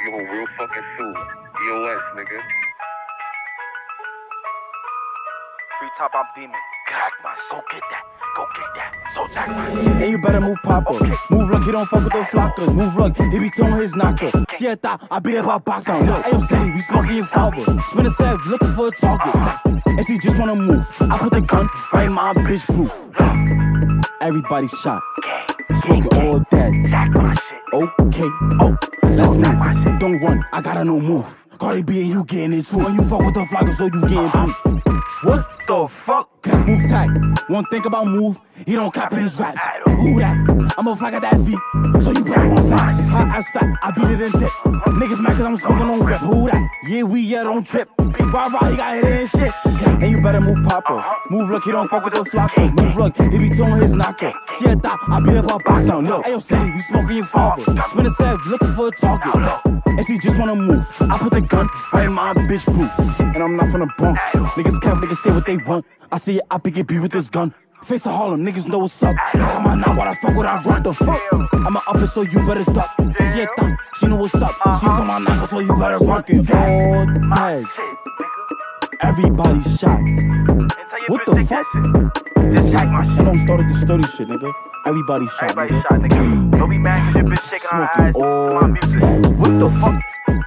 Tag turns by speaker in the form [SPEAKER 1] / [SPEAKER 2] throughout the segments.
[SPEAKER 1] give a real fucking suit. EOS, nigga.
[SPEAKER 2] Free top, I'm demon. Jack my shit. Go get that. Go get that. So jack my shit.
[SPEAKER 3] And you better move Papa. Okay. Move like he don't fuck with the flockers. Move like he be throwing his knocker. See, I thought I beat up our box on. Ayo, say we smoking your father. Spin a sag looking for a target. And she just wanna move. I put the gun right in my bitch boot. Everybody shot. Smoking all dead.
[SPEAKER 2] Jack my shit.
[SPEAKER 3] Okay, oh, let's move. Don't run, I got a new move. Cardi B and you getting it too. And you fuck with the flockers, so you getting boot. What the fuck? Move tight. One think about move, he don't copy his raps. Who that? I'ma flag at that V, so you better want flash. Hot as fat, I beat it in dip. Niggas mad cause I'm smoking on grip. Who that? Yeah, we don't trip. Rah, he got hit in shit. And you better move Papa. Move like he don't fuck with the flockers. Move like he be throwing his knocker. See, I thought I beat up our box on. Look, ayo, say we smoking your father. Spin a sag looking for a target. And she just wanna move. I put the gun right in my bitch boot. And I'm not from the Bronx. Niggas cap, niggas say what they want. I see it, I pick it, be with this gun. Face of Harlem, niggas know what's up. I'm a now, what I fuck with, I run the fuck. I'm a up it, so you better duck. She a thumb, she know what's up. She's on my knuckle, so you better rock it. All tags. Everybody shot. What the fuck?
[SPEAKER 2] Just jack my shit.
[SPEAKER 3] I don't start the sturdy shit, nigga. Everybody shot,
[SPEAKER 2] Everybody shot, nigga. Don't be mad cause your bitch shaking her eyes to my music. What the fuck?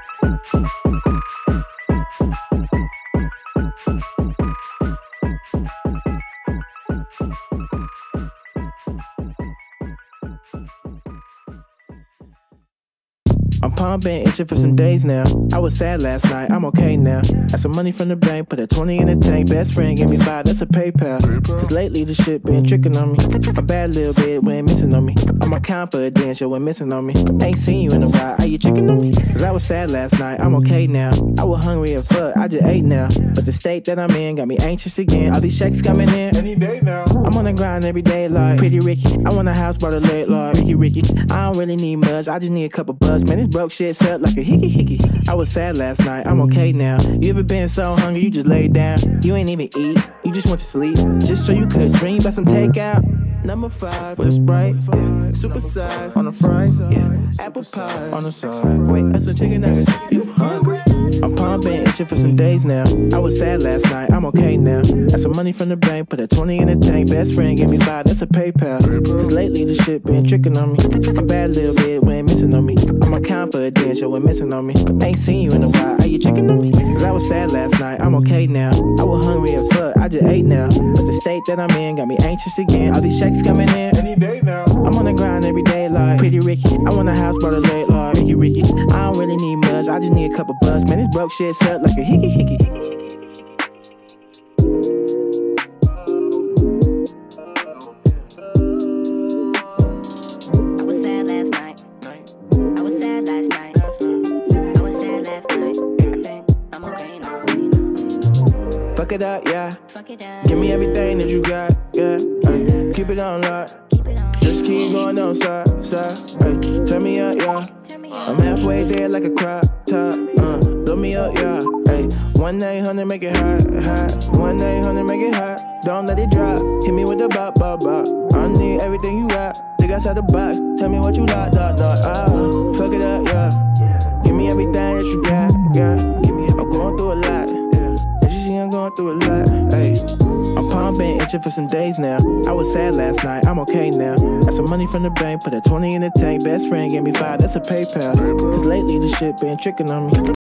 [SPEAKER 4] I'm pumping, itching for some days now. I was sad last night, I'm okay now. Got some money from the bank, put a 20 in the tank. Best friend gave me 5, that's a PayPal. Cause lately the shit been tricking on me. A bad little bit went missing on me. On my confidence, you went missing on me. Ain't seen you in a while, are you tricking on me? Cause I was sad last night, I'm okay now. I was hungry as fuck, I just ate now. But the state that I'm in got me anxious again. All these checks coming in
[SPEAKER 5] any day now.
[SPEAKER 4] I'm on the grind every day like Pretty Ricky. I want a house by the lake like Ricky. I don't really need much, I just need a couple bucks. Man, this broke shit felt like a hickey. I was sad last night, I'm okay now. You ever been so hungry you just laid down? You ain't even eat, you just went to sleep. Just so you could dream about some takeout. Number 5 with a Sprite, yeah. Super size on the fries, yeah. Apple pie on the side. Wait, that's a chicken nuggets. You hungry? I'm pumping, itching for some days now. I was sad last night, I'm okay now. Got some money from the bank, put a 20 in the tank. Best friend gave me 5, that's a PayPal. Cause lately the shit been tricking on me. A bad little bit went missing on me. On my confidence, you went missing on me. Ain't seen you in a while, are you tricking on me? Cause I was sad last night, I'm okay now. I was hungry as fuck, I just ate now. But the state that I'm in got me anxious again. All these checks coming in
[SPEAKER 5] any day now.
[SPEAKER 4] I'm on the grind every day like Pretty Ricky. I want a house by the lake like Ricky. I don't really need much, I just need a couple bucks. Man, this broke shit felt like a hickey. Fuck it up, yeah. Give me everything that you got, yeah. Ay, keep it on lock. Just keep going on side. Ay, turn me up, yeah. I'm halfway there like a crop top. Blow me up, yeah. Ay, 1-800 make it hot. 1-800 make it hot. Don't let it drop. Hit me with the bop. I need everything you got. Dig outside the box. Tell me what you like, fuck it up, yeah. Give me everything that you got. I'm going through a lot. I'm going through a lot, ay. I'm pumping, itching for some days now. I was sad last night, I'm okay now. Got some money from the bank, put a 20 in the tank. Best friend gave me 5, that's a PayPal. Cause lately the shit been tricking on me.